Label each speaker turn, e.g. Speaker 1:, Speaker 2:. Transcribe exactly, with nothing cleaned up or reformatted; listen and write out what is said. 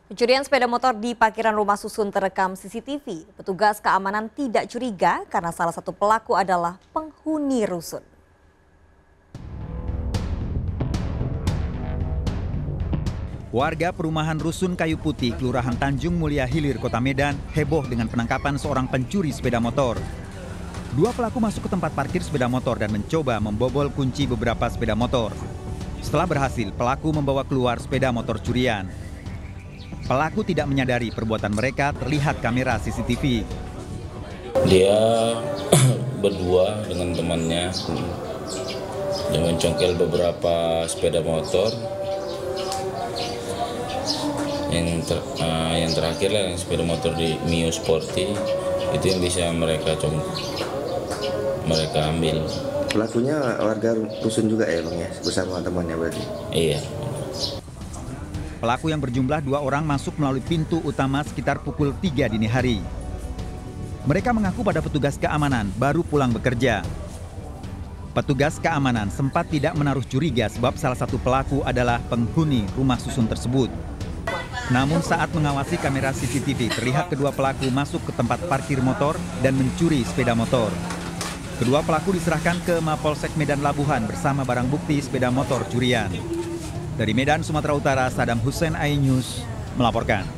Speaker 1: Pencurian sepeda motor di parkiran rumah susun terekam C C T V. Petugas keamanan tidak curiga karena salah satu pelaku adalah penghuni rusun.
Speaker 2: Warga perumahan Rusun Kayu Putih, Kelurahan Tanjung Mulia Hilir, Kota Medan, heboh dengan penangkapan seorang pencuri sepeda motor. Dua pelaku masuk ke tempat parkir sepeda motor dan mencoba membobol kunci beberapa sepeda motor. Setelah berhasil, pelaku membawa keluar sepeda motor curian. Pelaku tidak menyadari perbuatan mereka terlihat kamera C C T V.
Speaker 3: Dia berdua dengan temannya, dia mencongkel beberapa sepeda motor. Yang, ter, uh, yang terakhir lah yang sepeda motor di Mio Sporty itu yang bisa mereka cong, mereka ambil.
Speaker 4: Pelakunya warga rusun juga ya bang ya, bersama temannya berarti?
Speaker 3: Iya.
Speaker 2: Pelaku yang berjumlah dua orang masuk melalui pintu utama sekitar pukul tiga dini hari. Mereka mengaku pada petugas keamanan baru pulang bekerja. Petugas keamanan sempat tidak menaruh curiga sebab salah satu pelaku adalah penghuni rumah susun tersebut. Namun saat mengawasi kamera C C T V terlihat kedua pelaku masuk ke tempat parkir motor dan mencuri sepeda motor. Kedua pelaku diserahkan ke Mapolsek Medan Labuhan bersama barang bukti sepeda motor curian. Dari Medan, Sumatera Utara, Sadam Hussein, iNews melaporkan.